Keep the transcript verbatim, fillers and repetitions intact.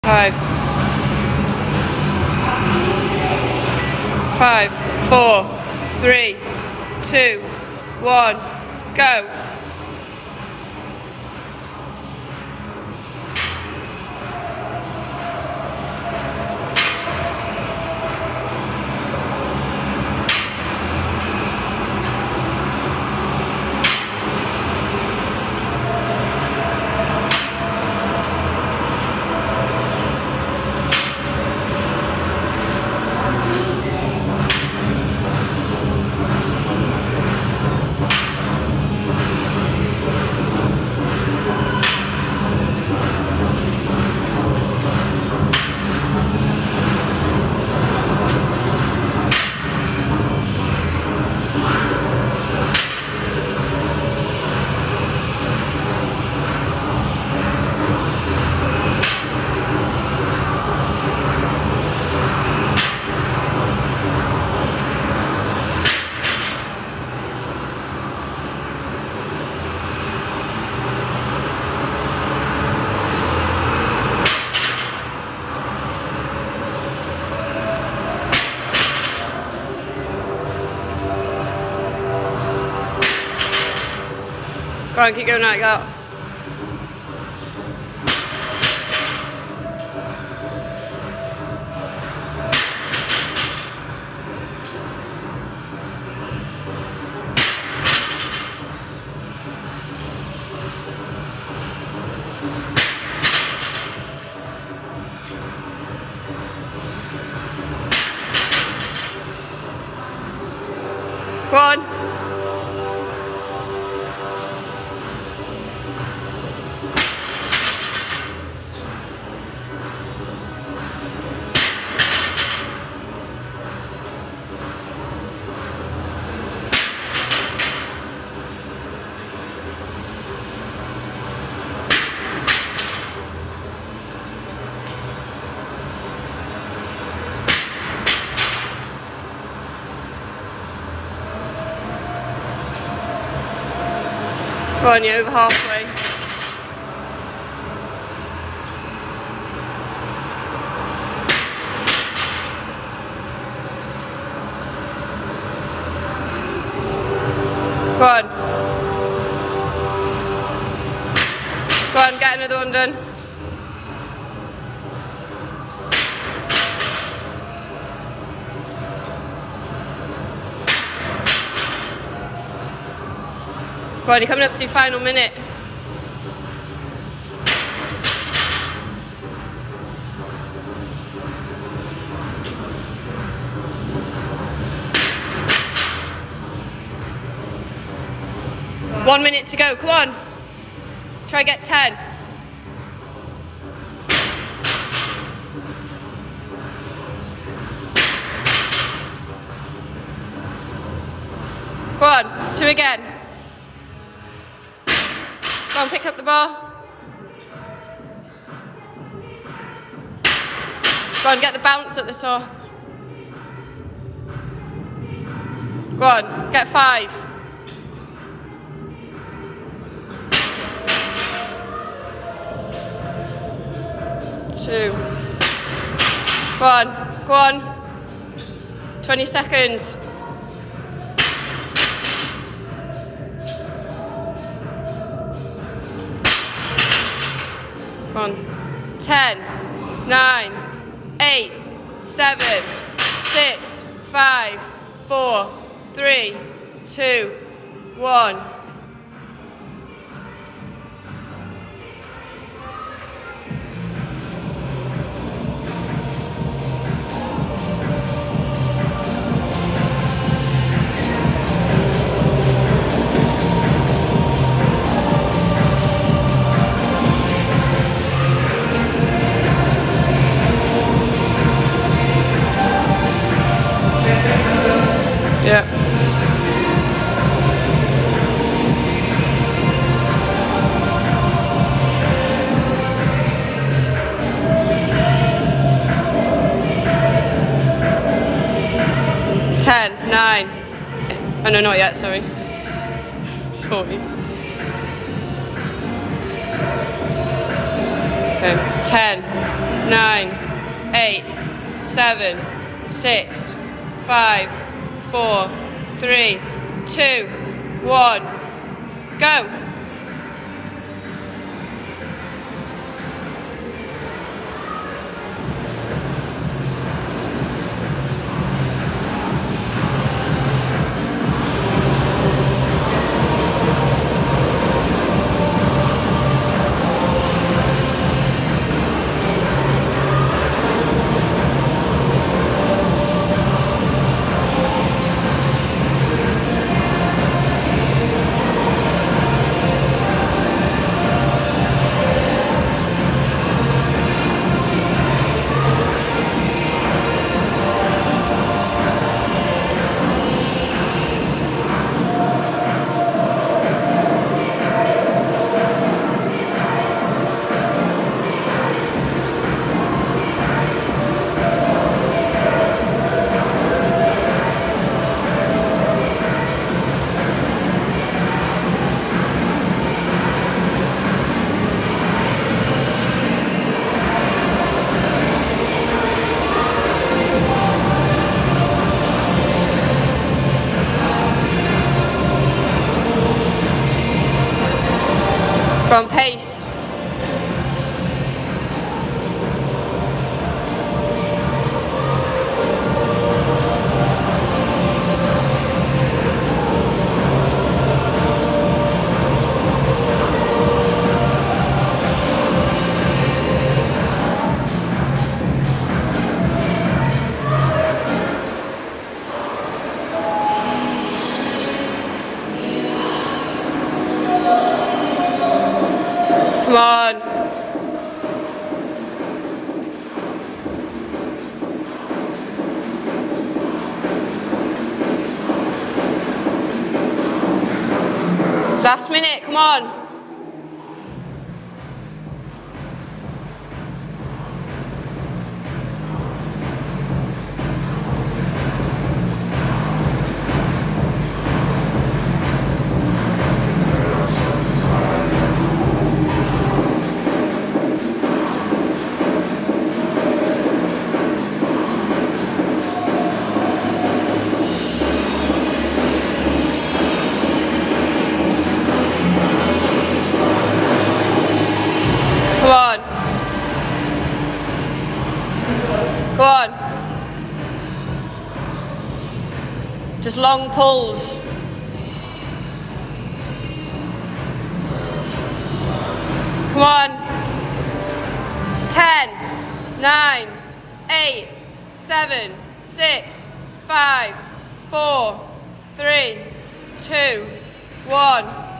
Five. Five, four, three, two, one, go. Go on, keep going like that. Go on. Go on, you're over halfway. Go on. Go on, get another one done. Go on, you're coming up to your final minute. One minute to go, come on. Try get ten. Go on, two again. Go on, pick up the ball. Go on, get the bounce at the top. Go on, get five. Two. Go on, go on. twenty seconds. Go on. ten, nine, eight, seven, six, five, four, three, two, one. Yeah. Ten, nine. Oh no, not yet, sorry. It's forty. Okay. Ten, nine, eight, seven, six, five, four, three, two, one, go. From pace. Come on. Last minute, come on. Come on. Go on. Just long pulls. Come on. Ten, nine, eight, seven, six, five, four, three, two, one.